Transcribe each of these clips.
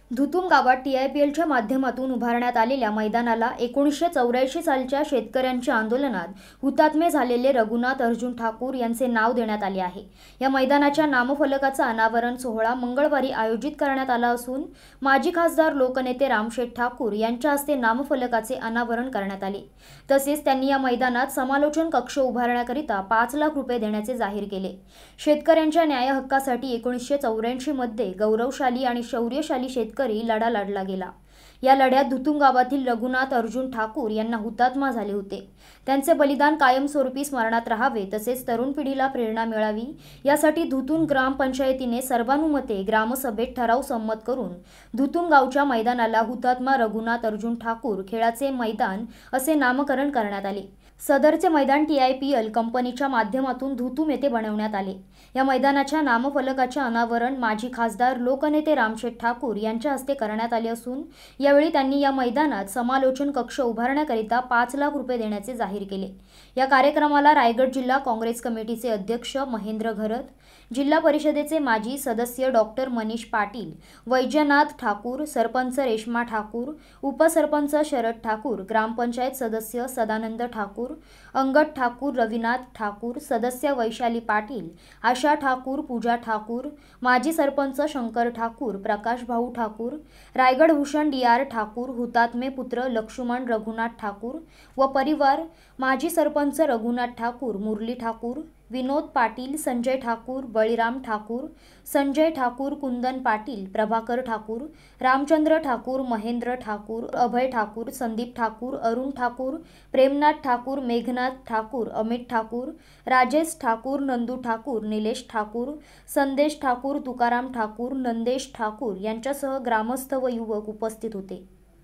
धुतुम गावात TIPLच्या माध्यमातून उभारण्यात आलेल्या मैदानाला 1984 सालच्या शेतकऱ्यांच्या आंदोलनात हुतात्मे झालेले रघुनाथ अर्जुन ठाकूर यांचे नाव देण्यात आले आहे। या मैदानाच्या नामफलकाचा अनावरण सोहळा मंगळवारी आयोजित करण्यात आला असून माजी खासदार लोकनेते रामशेठ ठाकूर यांच्या हस्ते नामफलकाचे अनावरण करण्यात आले। तसेच त्यांनी या मैदानात समालोचन कक्ष उभारण्याकरिता 5 लाख रुपये देण्याचे जाहीर केले। शेतकऱ्यांच्या न्याय हक्कासाठी 1984 मध्ये गौरवशाली आणि शौर्यशाली शेतकरी लढा लढला गेला। या लढ्यात धुतुम गावातील रघुनाथ अर्जुन ठाकूर यांना हुतात्मा झाले होते। त्यांचे बलिदान कायमस्वरूपी स्मरणात राहावे तसेच तरुण पिढीला प्रेरणा मिळावी यासाठी धुतुम ग्रामपंचायतीने सर्वानुमते ग्रामसभेत ठराव संमत करून धुतुम गावच्या मैदानाला हुतात्मा रघुनाथ अर्जुन ठाकूर खेळाचे मैदान असे नामकरण करण्यात आले। सदरचे मैदान TIPL कंपनीच्या माध्यमातून धुतुम येथे बनवण्यात आले। या मैदानाच्या नामफलकाचे अनावरण माजी खासदार लोकनेते रामशेठ ठाकूर यांच्या हस्ते करण्यात आले असून यावेळी त्यांनी या मैदानात समालोचन कक्ष उभारण्याकरिता 5 लाख रुपये देण्याचे जाहीर केले। या कार्यक्रमाला रायगड जिल्हा काँग्रेस कमिटीचे अध्यक्ष महेंद्र घरत, जिल्हा परिषदेचे माजी सदस्य डॉक्टर मनीष पाटील, वैजनाथ ठाकूर, सरपंच रेश्मा ठाकूर, उपसरपंच शरद ठाकूर, ग्रामपंचायत सदस्य सदानंद ठाकूर, अंगद ठाकूर, रविनाथ ठाकूर, सदस्य वैशाली पाटील, आशा ठाकूर, पूजा ठाकूर, माजी सरपंच शंकर ठाकूर, प्रकाश भाऊ ठाकूर, रायगड भूषण DR ठाकूर, हुतात्मे पुत्र लक्ष्मण रघुनाथ ठाकूर व परिवार, माजी सरपंच रघुनाथ ठाकूर, मुरली ठाकूर, विनोद पाटील, संजय ठाकूर, बळीराम ठाकूर, संजय ठाकूर, कुंदन पाटील, प्रभाकर ठाकूर, रामचंद्र ठाकूर, महेंद्र ठाकूर, अभय ठाकूर, संदीप ठाकूर, अरुण ठाकूर, प्रेमनाथ ठाकूर, मेघनाथ ठाकूर, अमित ठाकूर, राजेश ठाकूर, नंदू ठाकूर, निलेश ठाकूर, संदेश ठाकूर, तुकाराम ठाकूर, नंदेश ठाकूर यांच्यासह ग्रामस्थ व युवक उपस्थित होते।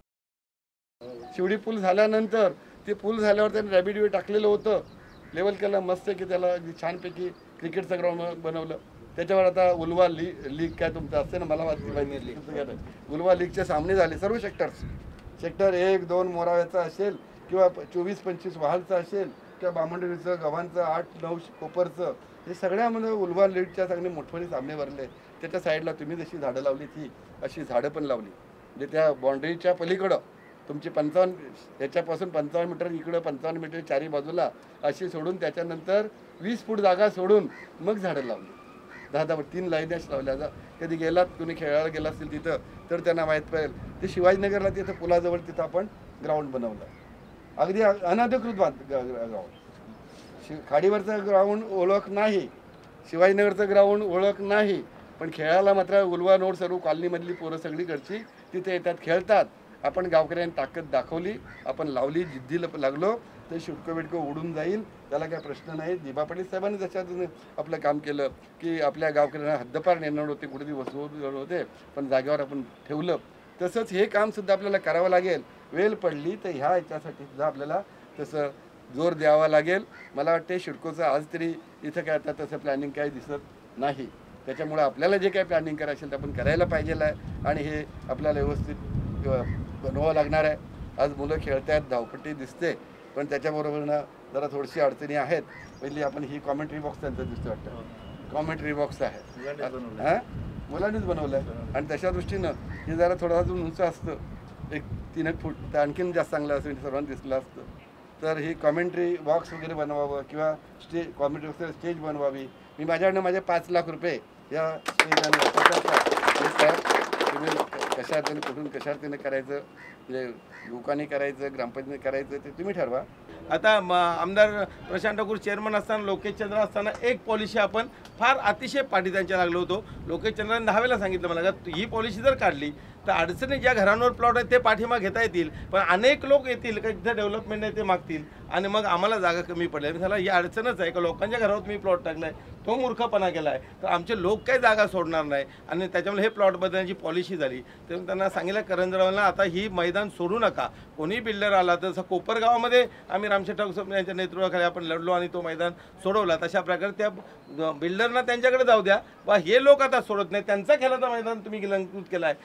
शिवडी पूल झाल्यानंतर ते पूल झाल्यावर त्यांनी रॅबिड वे टाकलेलं होतं, लेवल केलं मस्त की त्याला छानपैकी क्रिकेटचं ग्राउंड बनवलं। त्याच्यावर आता उलवा लीग काय तुमचं असते ना, मला माहिती उलवा लीगचे सामने झाले सर्व सेक्टर 1, 2 मोराव्याचा असेल किंवा 24-25 वहालचं असेल किंवा बामणडीचं, गव्हाणचं, 8-9 कोपरचं, हे सगळ्यामध्ये उलवा लीगच्या चांगले मोठमोठे सामने भरले। त्याच्या साईडला तुम्ही जशी झाडं लावली ती अशी झाडं पण लावली, म्हणजे त्या बाउंड्रीच्या पलीकडं तुमची 55 याच्यापासून 55 मीटर इकडं 55 मीटर चारी बाजूला अशी सोडून त्याच्यानंतर 20 फूट जागा सोडून मग झाडं लावली। 10-10 3 लाईन्याच लावल्या। कधी गेलात तुम्ही खेळायला गेला असेल तिथं तर त्यांना माहीत पाहिजे, ते शिवाजीनगरला तिथं पुलाजवळ तिथं आपण ग्राउंड बनवलं, अगदी अनधिकृत ग्राउंड। खाडीवरचं ग्राउंड ओळख नाही, शिवाजीनगरचं ग्राउंड ओळख नाही, पण खेळायला मात्र उलवा नोड सर्व कॉलनीमधली पोरं सगळीकडची तिथे येतात, खेळतात। आपण गावकऱ्यांनी ताकद दाखवली, आपण लावली, जिद्दीला लागलो तर शिडको उडून जाईल, त्याला काही प्रश्न नाही। दिबा पाटील साहेबांनी त्याच्यातून आपलं काम केलं की आपल्या गावकऱ्यांना हद्दपार नेणार होते, कुठेतरी वसवत होते, पण जागेवर आपण ठेवलं। तसंच हे कामसुद्धा आपल्याला करावं लागेल, वेळ पडली तर ह्या याच्यासाठी सुद्धा आपल्याला तसं जोर द्यावा लागेल। मला वाटते शिडकोचं आज तरी इथं काय आता तसं प्लॅनिंग काही दिसत नाही, त्याच्यामुळे आपल्याला जे काही प्लॅनिंग करायचं ते आपण करायला पाहिजे आहे आणि हे आपल्याला व्यवस्थित बनवावं लागणार आहे। आज मुलं खेळत आहेत, धावपट्टी दिसते, पण त्याच्याबरोबरनं जरा थोडीशी अडचणी आहेत। पहिली आपण ही कॉमेंट्री बॉक्स त्यांचं दिसतं वाटतं, कॉमेंट्री बॉक्स आहे हां मुलांनीच बनवलं आहे आणि तशा दृष्टीनं हे जरा थोडं अजून उंच असतं, 1-3 फूट तर आणखीन जास्त चांगलं असं सर्वांना दिसलं असतं। तर ही कॉमेंट्री बॉक्स वगैरे बनवावं किंवा कॉमेंट्री बॉक्स स्टेज बनवावी। मी माझ्याकडनं माझे 5 लाख रुपये या तुम्ही कशा अर्थाने कुठून कशा अर्थाने करायचं, म्हणजे लोकांनी करायचं, ग्रामपंचायतीने करायचं ते तुम्ही ठरवा। आता आमदार प्रशांत ठाकूर चेअरमन असताना, लोकेश चंद्र असताना एक पॉलिसी आपण फार अतिशय पाठीत्यांच्या लागलो होतो। लोकेश चंद्राने 10 वेळा सांगितलं मला का ही पॉलिसी जर काढली तर अडचणी ज्या घरांवर प्लॉट आहेत ते पाठीमाग घेता येतील, पण अनेक लोक येतील का जिथं डेव्हलपमेंट आहे ते मागतील आणि मग आम्हाला जागा कमी पडल्या। झाला ही अडचणच आहे का लोकांच्या घरावर तुम्ही प्लॉट टाकलाय, तो मूर्खपणा केला आहे, तर आमचे लोक काही जागा सोडणार नाही आणि त्याच्यामुळे हे प्लॉट बदलण्याची पॉलिसी झाली। तर त्यांना सांगितलं करंजरावांना आता ही मैदान सोडू नका, कोणी बिल्डर आला तर कोपर गावामध्ये आम्ही रामशेठ ठाकूर यांच्या नेतृत्वाखाली आपण लढलो आणि तो मैदान सोडवला। तशा प्रकारे त्या बिल्डरना त्यांच्याकडे जाऊ द्या, बा हे लोक आता सोडत नाही, त्यांचा खेळाचा मैदान तुम्ही गिलंकृत केला आहे आणि म्हणून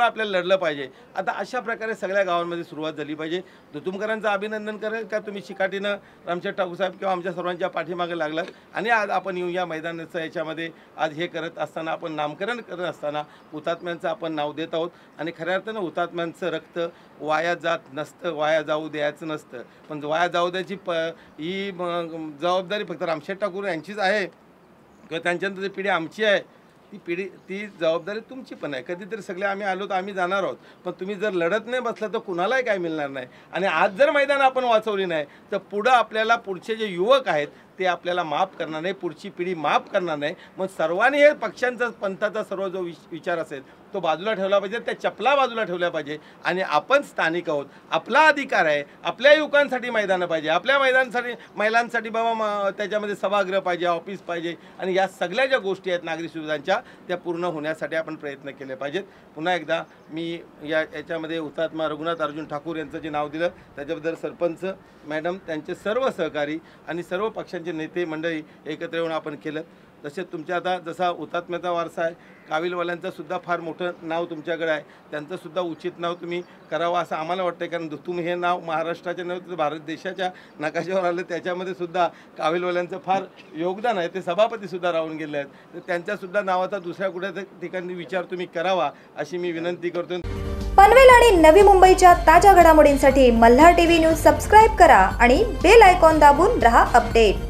आपल्याला लढलं पाहिजे. आता अशा प्रकारे सगळ्या गावांमध्ये सुरुवात झाली पाहिजे. तुमकरांचं अभिनंदन करेल का तुम्ही शिकाटीनं रामशेठ ठाकूर साहेब किंवा आमच्या सर्वांच्या पाठीमागे लागलात आणि आज आपण येऊन या मैदानाचं याच्यामध्ये आज हे करत असताना आपण नामकरण करत असताना हुतात्म्यांचं आपण नाव देत आहोत. आणि खऱ्या अर्थानं हुतात्म्यांचं रक्त वाया जात नसतं, वाया जाऊ द्यायचं नसतं. पण वाया जाऊ द्यायची ही जबाबदारी फक्त रामशेठ ठाकूर यांचीच आहे किंवा त्यांच्यानंतरची पिढी आमची आहे. ती जबाबदारी तुमची पण आहे. कधीतरी सगळे आम्ही आलो तर आम्ही जाणार आहोत, पण तुम्ही जर लढत नाही बसला तर कुणालाही काय मिळणार नाही. आणि आज जर मैदान आपण वाचवली नाही तर पुढं आपल्याला पुढचे जे युवक आहेत ते आपल्याला माफ करणार नाही, पुढची पिढी माफ करणार नाही. मग सर्वांनी हे पक्षांचा पंथाचा सर्व जो विचार असेल तो बाजूला ठेवला पाहिजे, त्या चपला बाजूला ठेवल्या पाहिजे. आणि आपण स्थानिक आहोत, आपला अधिकार आहे, आपल्या युवकांसाठी मैदानं पाहिजे, आपल्या मैदानासाठी महिलांसाठी बाबा त्याच्यामध्ये सभागृह पाहिजे, ऑफिस पाहिजे. आणि या सगळ्या ज्या गोष्टी आहेत नागरिक सुविधांच्या त्या पूर्ण होण्यासाठी आपण प्रयत्न केले पाहिजेत. पुन्हा एकदा मी याच्यामध्ये हुतात्मा रघुनाथ अर्जुन ठाकूर यांचं जे नाव दिलं त्याच्याबद्दल सरपंच मॅडम, त्यांचे सर्व सहकारी आणि सर्व पक्षांचे नेते मंडळी एकत्र येऊन आपण केलं. तसेच तुमच्या आता जसा हुतात्म्याचा वारसा आहे, काविलवाल्यांचं सुद्धा फार मोठं नाव तुमच्याकडे आहे, त्यांचंसुद्धा उचित नाव तुम्ही करावं असं आम्हाला वाटतं. कारण तुम्ही हे नाव महाराष्ट्राच्या नव्हे तर भारत देशाच्या नकाशावर आलं, त्याच्यामध्ये सुद्धा काविलवाल्यांचं फार योगदान आहे. ते सभापतीसुद्धा राहून गेले आहेत, तर त्यांच्यासुद्धा नावाचा दुसऱ्या कुठल्या ठिकाणी विचार तुम्ही करावा अशी मी विनंती करतो. पनवेल आणि नवी मुंबईच्या ताज्या घडामोडींसाठी मल्हार टीव्ही न्यूज सबस्क्राईब करा आणि बेल आयकॉन दाबून रहा अपडेट.